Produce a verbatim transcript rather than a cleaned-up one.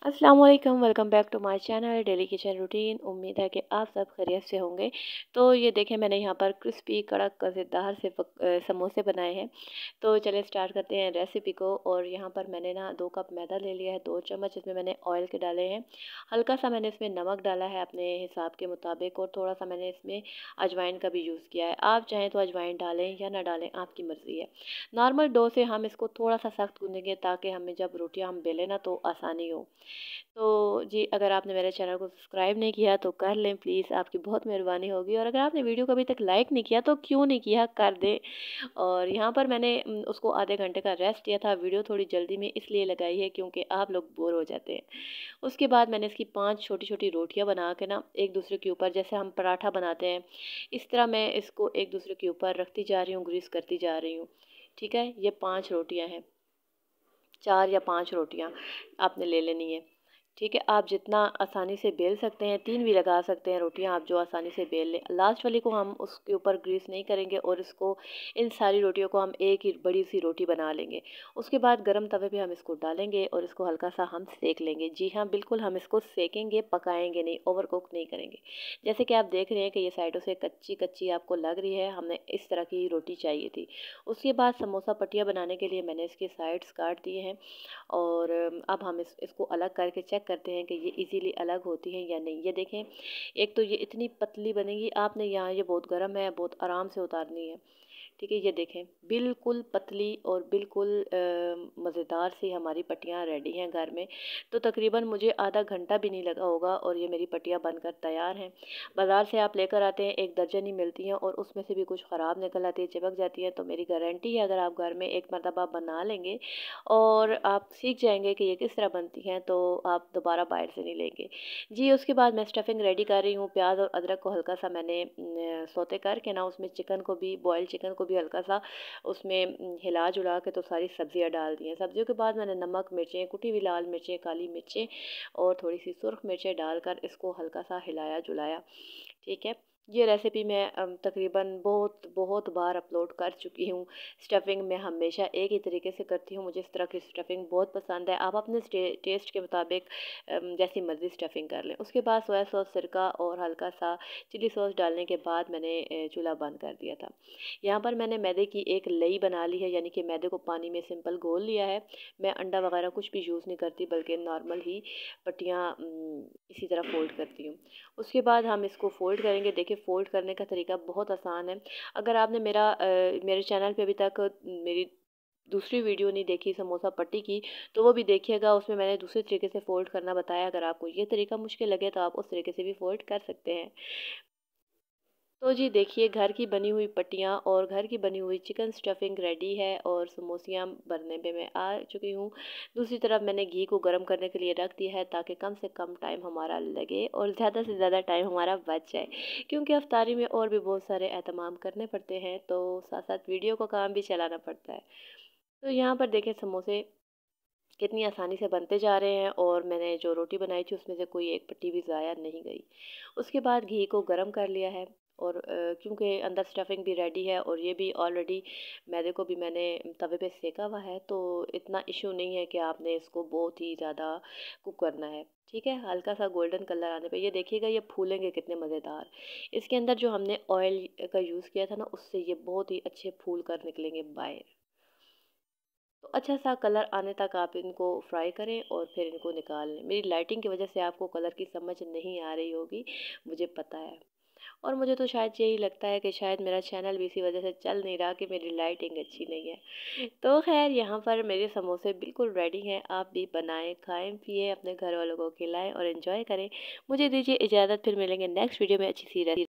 अस्सलाम वालेकुम, welcome back to my channel daily kitchen routine. उम्मीद है कि आप सब खैरियत से होंगे। तो ये देखें, मैंने यहाँ पर क्रिस्पी कड़क मज़ेदार से पक, अ, समोसे बनाए हैं। तो चलिए स्टार्ट करते हैं रेसिपी को। और यहाँ पर मैंने ना दो कप मैदा ले लिया है, दो चम्मच इसमें मैंने ऑयल के डाले हैं, हल्का सा मैंने इसमें नमक डाला है अपने हिसाब के मुताबिक, और थोड़ा सा मैंने इसमें अजवाइन का भी यूज़ किया है। आप चाहें तो अजवाइन डालें या ना डालें, आपकी मर्ज़ी है। नॉर्मल डो से हम इसको थोड़ा सा सख्त गूँधेंगे ताकि हमें जब रोटियाँ हम बेलें ना तो आसानी हो। तो जी, अगर आपने मेरे चैनल को सब्सक्राइब नहीं किया तो कर लें प्लीज़, आपकी बहुत मेहरबानी होगी। और अगर आपने वीडियो को अभी तक लाइक नहीं किया तो क्यों नहीं किया, कर दें। और यहाँ पर मैंने उम, उसको आधे घंटे का रेस्ट दिया था। वीडियो थोड़ी जल्दी में इसलिए लगाई है क्योंकि आप लोग बोर हो जाते हैं। उसके बाद मैंने इसकी पाँच छोटी-छोटी रोटियाँ बना के ना एक दूसरे के ऊपर, जैसे हम पराठा बनाते हैं, इस तरह मैं इसको एक दूसरे के ऊपर रखती जा रही हूँ, ग्रीस करती जा रही हूँ। ठीक है? ये पाँच रोटियाँ हैं। चार या पाँच रोटियाँ आपने ले लेनी है। ठीक है? आप जितना आसानी से बेल सकते हैं, तीन भी लगा सकते हैं रोटियाँ आप, जो आसानी से बेल लें। लास्ट वाली को हम उसके ऊपर ग्रीस नहीं करेंगे और इसको, इन सारी रोटियों को हम एक ही बड़ी-सी रोटी बना लेंगे। उसके बाद गरम तवे पे हम इसको डालेंगे और इसको हल्का-सा हम सेंक लेंगे। जी हाँ, बिल्कुल हम इसको सेकेंगे, पकाएँगे नहीं, ओवर कुक नहीं करेंगे। जैसे कि आप देख रहे हैं कि ये साइडों से कच्ची-कच्ची आपको लग रही है, हमें इस तरह की रोटी चाहिए थी। उसके बाद समोसा पट्टियाँ बनाने के लिए मैंने इसके साइड्स काट दिए हैं। और अब हम इस इसको अलग करके चेक करते हैं कि ये इजीली अलग होती हैं या नहीं। ये देखें, एक तो ये इतनी पतली बनेगी, आपने यहाँ, ये बहुत गर्म है, बहुत आराम से उतारनी है। ठीक है? ये देखें, बिल्कुल पतली और बिल्कुल मज़ेदार सी हमारी पट्टियाँ रेडी हैं घर में। तो तकरीबन मुझे आधा घंटा भी नहीं लगा होगा और ये मेरी पट्टियाँ बनकर तैयार हैं। बाज़ार से आप लेकर आते हैं, एक दर्जन ही मिलती हैं और उसमें से भी कुछ ख़राब निकल आती है, चिपक जाती है। तो मेरी गारंटी है, अगर आप घर में एक मरतबा बना लेंगे और आप सीख जाएँगे कि ये किस तरह बनती हैं, तो आप दोबारा बाहर से नहीं लेंगे। जी, उसके बाद मैं स्टफिंग रेडी कर रही हूँ। प्याज और अदरक को हल्का सा मैंने न, सौते करके ना, उसमें चिकन को भी, बॉयल चिकन को भी हल्का सा उसमें न, हिला जुला के तो सारी सब्जियां डाल दी हैं। सब्जियों के बाद मैंने नमक, मिर्चें, कुटी हुई लाल मिर्चें, काली मिर्चें और थोड़ी सी सुर्ख मिर्चें डालकर इसको हल्का सा हिलाया जुलाया। ठीक है? ये रेसिपी मैं अम, तकरीबन बहुत बहुत बार अपलोड कर चुकी हूँ। स्टफिंग मैं हमेशा एक ही तरीके से करती हूँ, मुझे इस तरह की स्टफिंग बहुत पसंद है। आप अपने टे, टेस्ट के मुताबिक अम, जैसी मर्ज़ी स्टफिंग कर लें। उसके बाद सोया सॉस, सिरका और हल्का सा चिली सॉस डालने के बाद मैंने अ, चूल्हा बंद कर दिया था। यहाँ पर मैंने मैदे की एक लई बना ली है, यानी कि मैदे को पानी में सिंपल घोल लिया है। मैं अंडा वगैरह कुछ भी यूज़ नहीं करती, बल्कि नॉर्मल ही पट्टियाँ अम, इसी तरह फ़ोल्ड करती हूँ। उसके बाद हम इसको फ़ोल्ड करेंगे। देखिए, फ़ोल्ड करने का तरीका बहुत आसान है। अगर आपने मेरा अ, मेरे चैनल पे अभी तक मेरी दूसरी वीडियो नहीं देखी समोसा पट्टी की, तो वो भी देखिएगा, उसमें मैंने दूसरे तरीके से फ़ोल्ड करना बताया। अगर आपको ये तरीका मुश्किल लगे तो आप उस तरीके से भी फ़ोल्ड कर सकते हैं। तो जी देखिए, घर की बनी हुई पट्टियाँ और घर की बनी हुई चिकन स्टफिंग रेडी है और समोसियाँ भरने पे मैं आ चुकी हूँ। दूसरी तरफ मैंने घी को गर्म करने के लिए रख दिया है ताकि कम से कम टाइम हमारा लगे और ज़्यादा से ज़्यादा टाइम हमारा बच जाए, क्योंकि अफ्तारी में और भी बहुत सारे एहतमाम करने पड़ते हैं, तो साथ साथ वीडियो का काम भी चलाना पड़ता है। तो यहाँ पर देखें, समोसे कितनी आसानी से बनते जा रहे हैं और मैंने जो रोटी बनाई थी उसमें से कोई एक पट्टी भी ज़ाया नहीं गई। उसके बाद घी को गरम कर लिया है और अ, क्योंकि अंदर स्टफिंग भी रेडी है और ये भी ऑलरेडी, मैदे को भी मैंने तवे पे सेका हुआ है, तो इतना इशू नहीं है कि आपने इसको बहुत ही ज़्यादा कुक करना है। ठीक है? हल्का सा गोल्डन कलर आने पे ये देखिएगा, ये फूलेंगे कितने मज़ेदार। इसके अंदर जो हमने ऑयल का यूज़ किया था ना, उससे ये बहुत ही अच्छे फूल कर निकलेंगे बाहर। तो अच्छा सा कलर आने तक आप इनको फ्राई करें और फिर इनको निकाल लें। मेरी लाइटिंग की वजह से आपको कलर की समझ नहीं आ रही होगी, मुझे पता है। और मुझे तो शायद यही लगता है कि शायद मेरा चैनल भी इसी वजह से चल नहीं रहा कि मेरी लाइटिंग अच्छी नहीं है। तो खैर, यहाँ पर मेरे समोसे बिल्कुल रेडी हैं। आप भी बनाएं, खाएं, पिएं, अपने घर वालों को खिलाएं और एंजॉय करें। मुझे दीजिए इजाज़त, फिर मिलेंगे नेक्स्ट वीडियो में अच्छी सी रेसिपी।